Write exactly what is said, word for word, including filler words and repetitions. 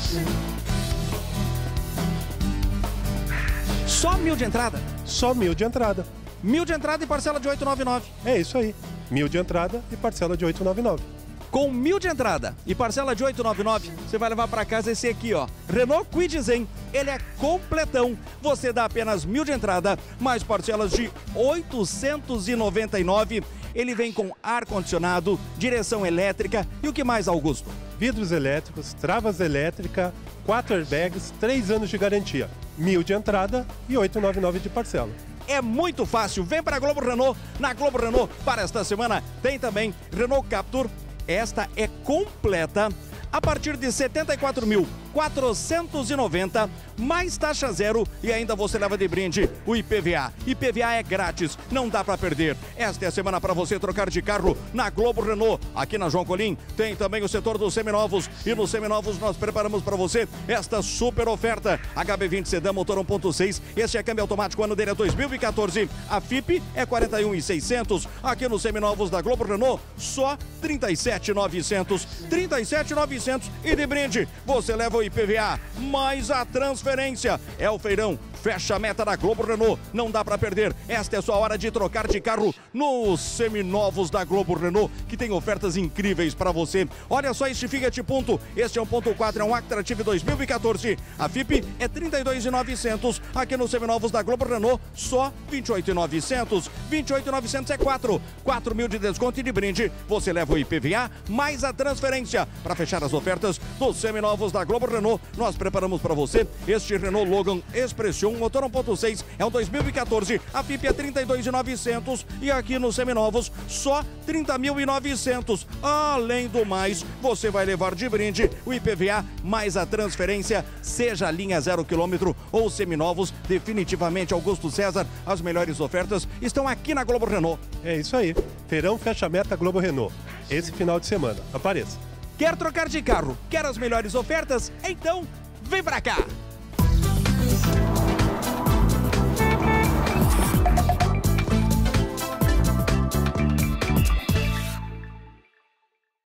Só mil de entrada? Só mil de entrada. Mil de entrada e parcela de oito reais e noventa e nove centavos. É isso aí. Mil de entrada e parcela de oito reais e noventa e nove centavos. Com mil de entrada e parcela de oito reais e noventa e nove centavos, você vai levar para casa esse aqui, ó. Renault Kwid Zen. Ele é completão. Você dá apenas mil de entrada, mais parcelas de oitocentos e noventa e nove reais. Ele vem com ar-condicionado, direção elétrica e o que mais, Augusto? Vidros elétricos, travas elétricas, quatro airbags, três anos de garantia. Mil de entrada e oito reais e noventa e nove centavos de parcela. É muito fácil. Vem para a Globo Renault. Na Globo Renault, para esta semana, tem também Renault Captur. Esta é completa a partir de setenta e quatro mil quatrocentos e noventa reais, mais taxa zero e ainda você leva de brinde o I P V A. I P V A é grátis, não dá para perder. Esta é a semana para você trocar de carro na Globo Renault. Aqui na João Colim tem também o setor dos seminovos e nos seminovos nós preparamos para você esta super oferta. H B vinte Sedan motor um ponto seis, este é câmbio automático, ano dele é dois mil e quatorze. A F I P é quarenta e um mil e seiscentos. Aqui nos seminovos da Globo Renault, só trinta e sete mil e novecentos. trinta e sete mil e novecentos e de brinde você leva o I P V A mais a transferência. É o feirão fecha a meta da Globo Renault, não dá para perder. Esta é a sua hora de trocar de carro nos seminovos da Globo Renault, que tem ofertas incríveis para você. Olha só este Fiat Punto, este é um ponto quatro, é um Actrative dois mil e quatorze. A F I P é trinta e dois mil e novecentos. Aqui nos seminovos da Globo Renault, só vinte e oito mil e novecentos. vinte e oito mil e novecentos é quatro. quatro mil de desconto e de brinde. Você leva o I P V A mais a transferência. Para fechar as ofertas dos seminovos da Globo Renault, nós preparamos para você este Renault Logan Expression motor um ponto seis, é um dois mil e quatorze, a F I P é trinta e dois mil e novecentos e aqui nos seminovos só trinta mil e novecentos. Além do mais, você vai levar de brinde o I P V A mais a transferência, seja linha zero quilômetro ou seminovos. Definitivamente, Augusto César, as melhores ofertas estão aqui na Globo Renault. É isso aí. Feirão fecha a meta Globo Renault. Esse final de semana. Apareça. Quer trocar de carro? Quer as melhores ofertas? Então, vem pra cá!